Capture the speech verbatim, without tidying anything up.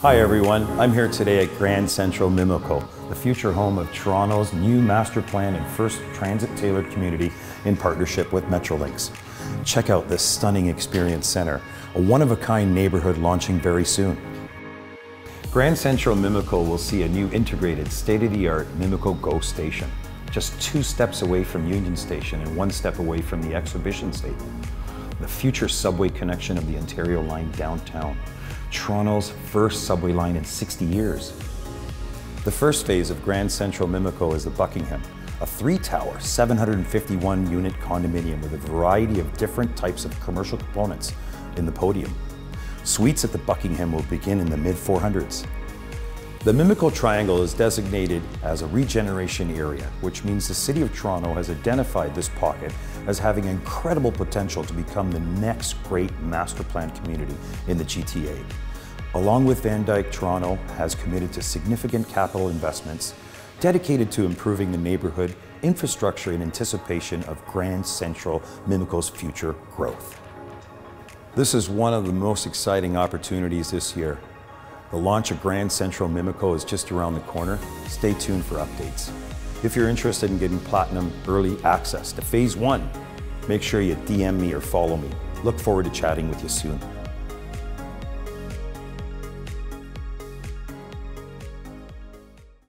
Hi everyone, I'm here today at Grand Central Mimico, the future home of Toronto's new master plan and first transit-tailored community in partnership with Metrolinx. Check out this stunning experience center, a one-of-a-kind neighborhood launching very soon. Grand Central Mimico will see a new integrated, state-of-the-art Mimico Go station, just two steps away from Union Station and one step away from the exhibition stable. The future subway connection of the Ontario Line downtown, Toronto's first subway line in sixty years. The first phase of Grand Central Mimico is the Buckingham, a three-tower, seven hundred fifty-one unit condominium with a variety of different types of commercial components in the podium. Suites at the Buckingham will begin in the mid four hundreds. The Mimico Triangle is designated as a regeneration area, which means the City of Toronto has identified this pocket as having incredible potential to become the next great master plan community in the G T A. Along with Van Dyke, Toronto has committed to significant capital investments dedicated to improving the neighborhood infrastructure in anticipation of Grand Central Mimico's future growth. This is one of the most exciting opportunities this year. The launch of Grand Central Mimico is just around the corner. Stay tuned for updates. If you're interested in getting platinum early access to phase one, make sure you D M me or follow me. Look forward to chatting with you soon.